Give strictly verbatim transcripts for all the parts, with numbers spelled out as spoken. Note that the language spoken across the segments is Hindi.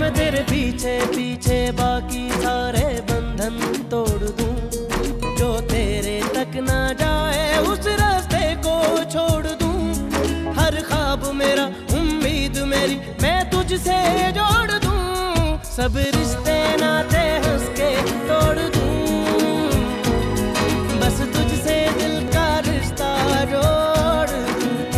मैं तेरे पीछे पीछे बाकी सारे बंधन तोड़ दूं, जो तेरे तक ना जाए उस रास्ते को छोड़ दूं। हर ख्वाब मेरा, उम्मीद मेरी मैं तुझसे जोड़ दूं, सब रिश्ते नाते हंस के तोड़ दूं, बस तुझसे दिल का रिश्ता जोड़ दूं।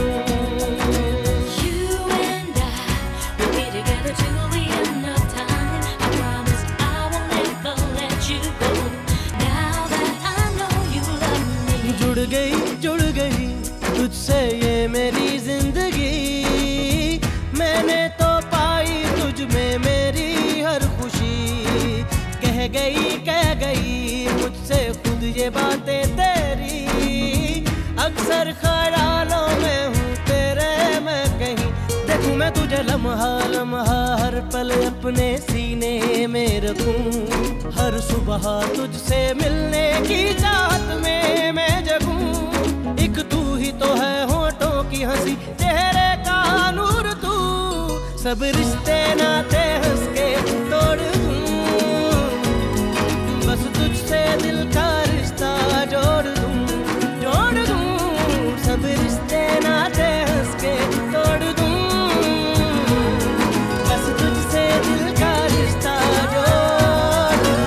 You and I will be together till the end of time. I promise I won't ever let you go. Now that I know you love me. जुड़ गई जुड़ गई तुझसे ये मेरी जिंदगी, मैंने तो पाई तुझ में मेरी हर खुशी। कह गई कह गई मुझसे खुद ये बातें तेरी, अक्सर ख्यालों में हूँ तेरे मैं कहीं। देखूं मैं तुझे लम्हा लम्हा हर पल अपने सीने में रखूं, हर सुबह तुझसे मिलने की चाहत में मैं जगूं। एक तू ही तो है होठों की हंसी, चेहरे का नूर तू, सब रिश्ते नाते हंस के तोड़ दूं, बस तुझसे दिल का रिश्ता जोड़ दूं, जोड़ दूं, सब रिश्ते नाते हंस के तोड़ दूं, बस तुझसे दिल का रिश्ता जोड़ दूं।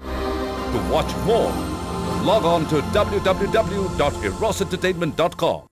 To watch more, log on to w w w dot eros entertainment dot com.